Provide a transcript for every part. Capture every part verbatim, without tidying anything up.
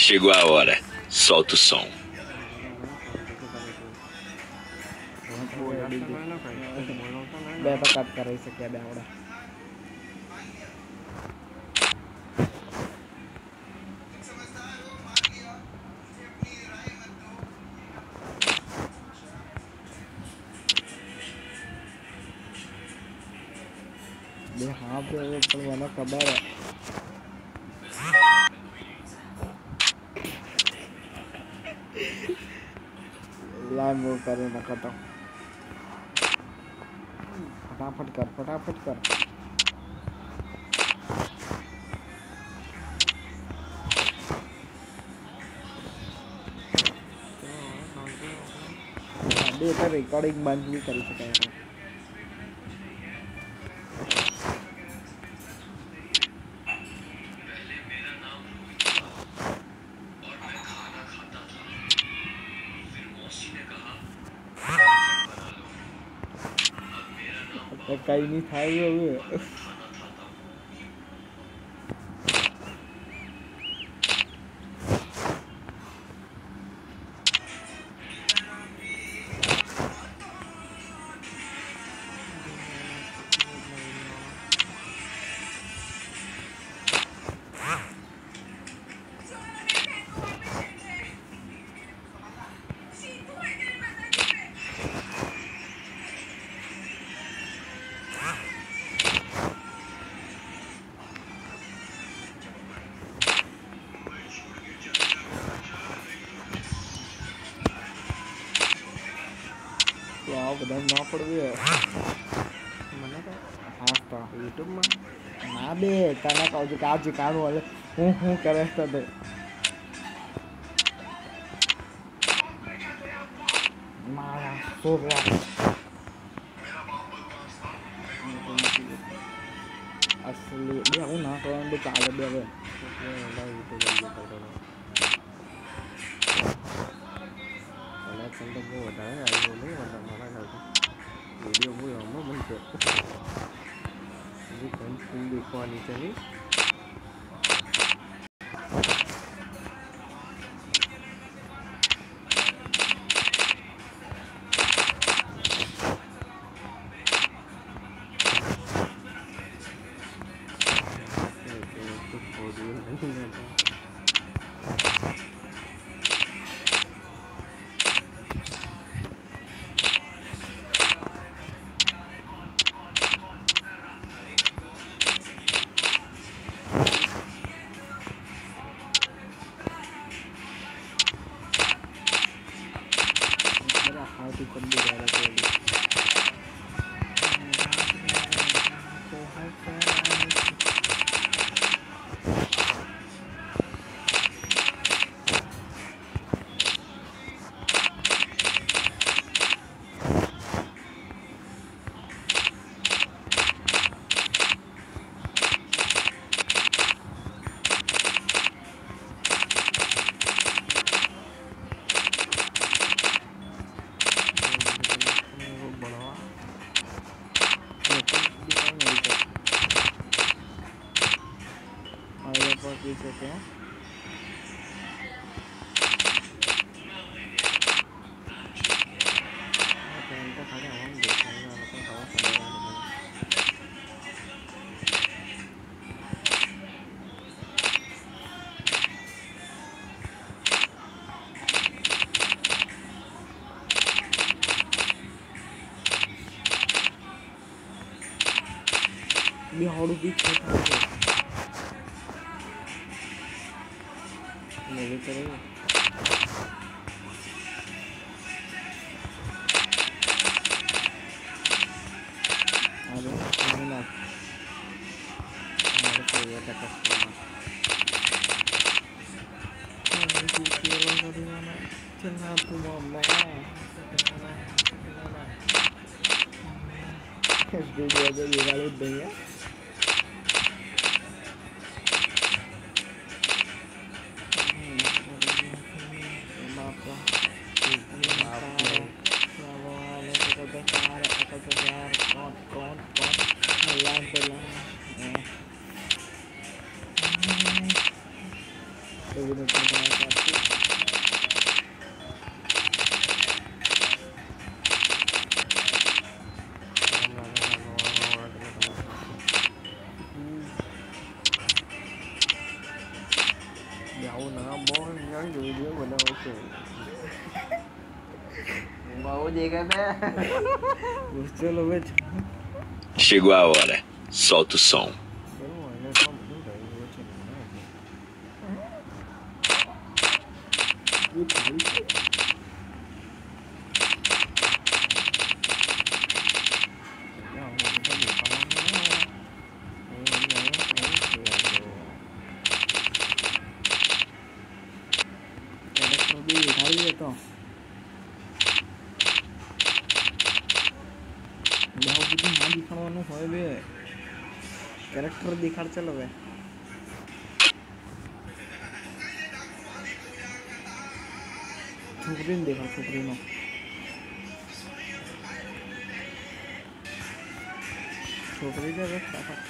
chegou a hora. Solta o som. બે તો cut કરી શકે બે આવડે બે હા બે પણ મને ખબર હે लाइव वो करे ना खत्म फटाफट कर फटाफट कर अभी तो रिकॉर्डिंग बंद भी कर सकते हैं कहीं नहीं था ये બધા ના પડવે મને તો હા તો યુટ્યુબમાં ના બે તને કહું છું કે આ જીકાનું હલે હું હું કરે તો તે મારા સોરા असली બે હું ના કરવાનું તો ચાલે બે હવે चंदन को बताया आई वो नहीं मतलब हमारा घर का वीडियो वो हम मन पे ये कौन सी देखो आनी चाहिए सकते हैं बिहार भी छोटा है नहीं करेंगे अरे ना हमारे कोई ऐसा कस्टमर चलना तुम अम्मा वीडियो जो ये वाले देंगे तो kan video bener oke. Mau diga né? Gostou lo vê? Chegou a hora. Solta o som. तो बहुत બધું ના દેખાડવાનું હોય બે કેરેક્ટર દેખાડ ચાલો હવે છોકરીને દેખાડ છોકરીનો છોકરી છે હવે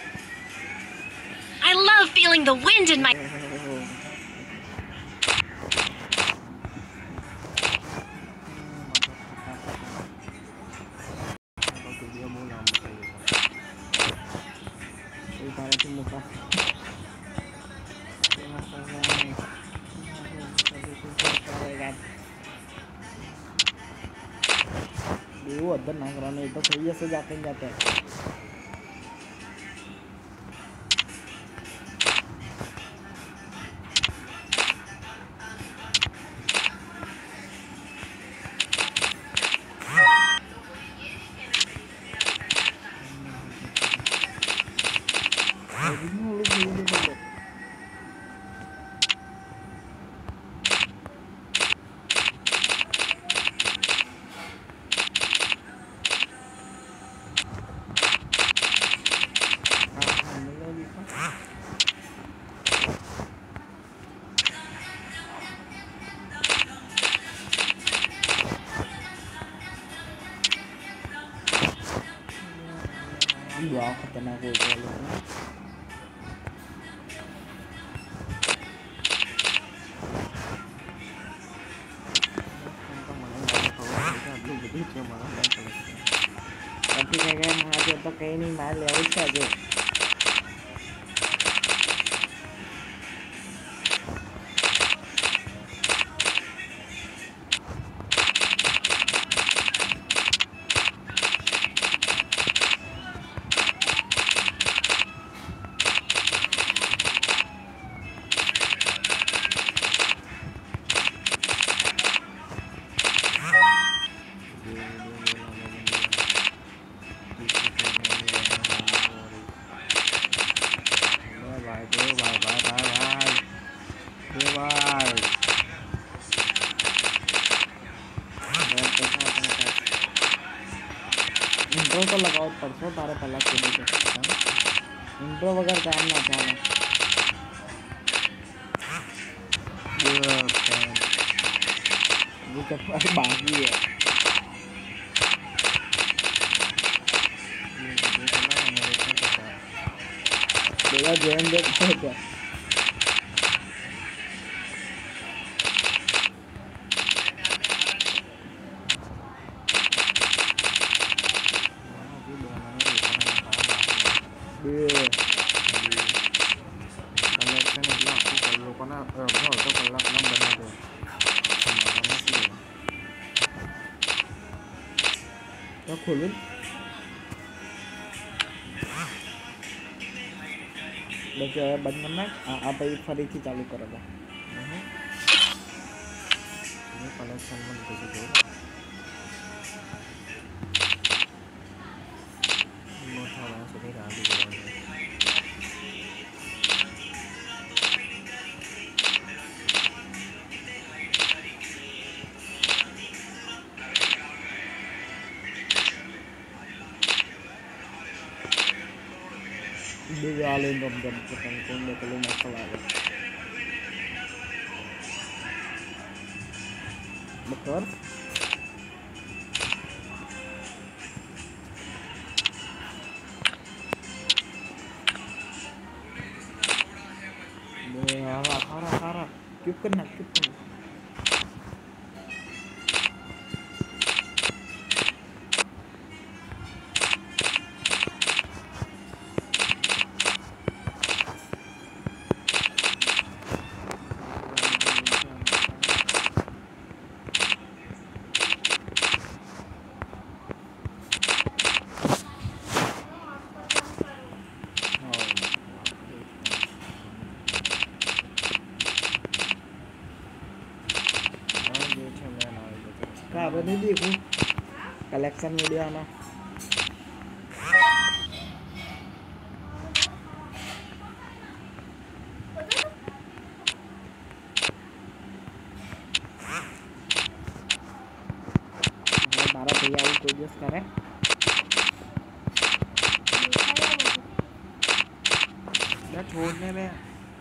I love feeling the wind in my वो अदर ना कराने तो सही से जाते हैं जाते हैं Wow, खतरनाक हो गया लोग अभी क्या क्या मार तो कहीं नहीं मार लिया उसका जो इंट्रो तो लगाओ परसों तारे पहला खेले थे इंट्रो वगैरह काम ना चाहना वो क्या बाकी है बेला जैन देखते हैं क्या कलेक्शन એટલે આખું કલ લોકોના અડધો કલાકના બના દે તો ખોલું બસ બંધ કરી નાખ આ પછી ફરીથી ચાલુ કરેલા કલેક્શનમાં બધું જોયું મોટા વાળા સુધી રાંધી દેવાનું Digalin dong jam kita pun betul masalah. Betul. Harap harap harap. Cuk kena cuk kena. ज़्यादा नहीं देखूँ कलेक्शन वीडियो आना बारह भैया वो कोई यूज़ करें या छोड़ने में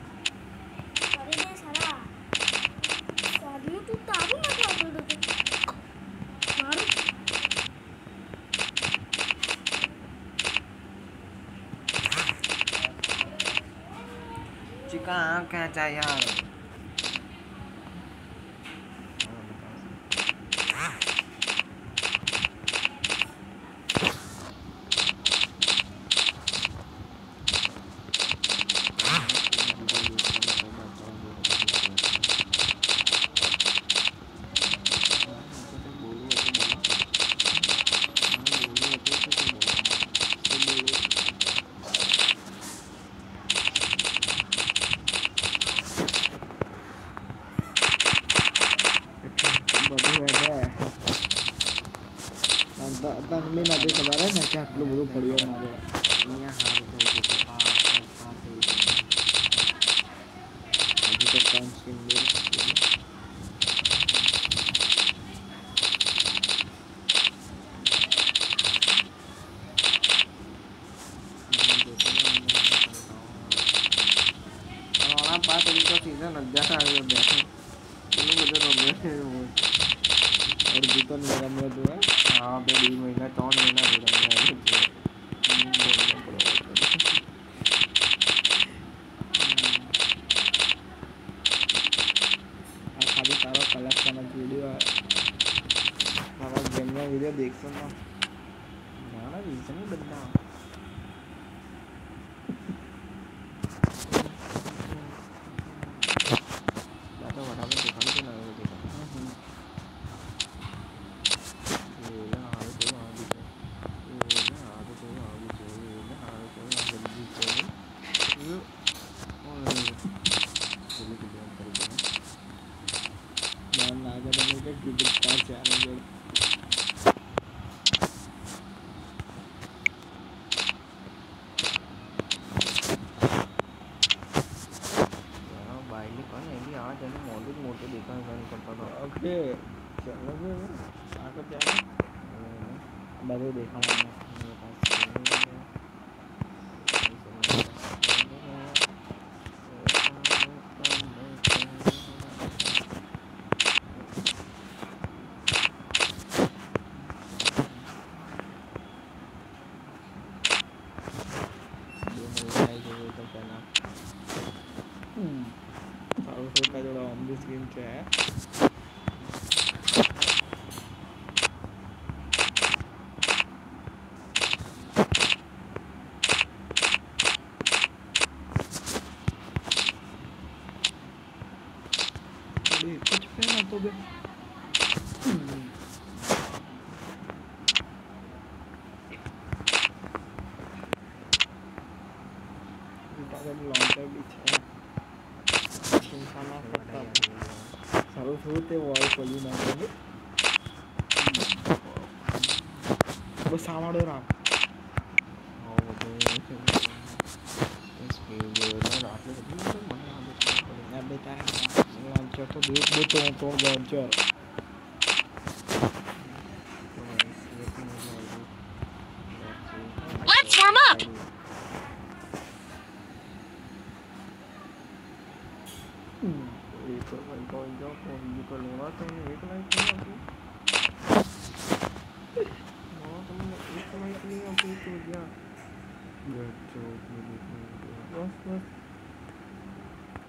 चिका क्या चाहिए यार तनमें ना दे खबर है ना क्या आप लोग बहुत बढ़िया मारे यहाँ हार तो अभी तो पांच स्किन ले हमारा पास अभी तो सीजन लग जाता है अभी बैठे चलो मुझे तो बैठे और जूता मेरा मेरा जो है हाँ बे दो महीना तीन महीना हो गया खाली तारा कलेक्शन वीडियो है तारा गेम में वीडियो देख सकना ना रीजन ही बदला तो बड़ा में दुकान पे ना देखा ओके चलो आकर जाए बड़े देखा मैंने का जो ऑन द स्क्रीन क्या है कुछ पहना तो बे लॉन्चर भी है इंसान करता सारो होते वॉल खोली ना तो बस सामाडो राम और वो तो इसके जो ना रात में तो मन ना बेटा लॉन्चर तो बहुत बहुत तो तो लॉन्चर Let's warm up. एक भाई कॉल जाओ फोन भी कर लूँगा तो एक लाइक नहीं आती हाँ तुमने एक लाइक नहीं आती तो क्या बस बस